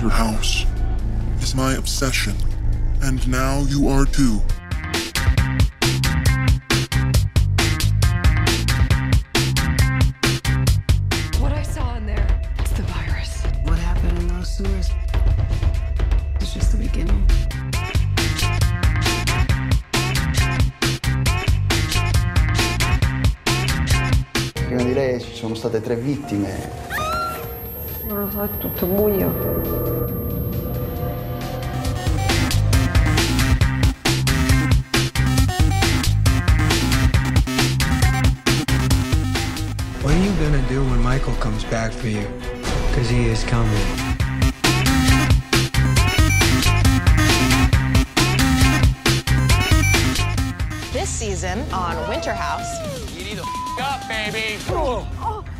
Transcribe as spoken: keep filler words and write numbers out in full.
Winter House is my obsession, and now you are too. What I saw in there, it's the virus. What happened in those sewers? It's just the beginning. Prima di lei ci sono state tre vittime. Non lo so, è tutto buio. What are you gonna do when Michael comes back for you? Because he is coming. This season on Winter House. You need to f up, baby. Oh,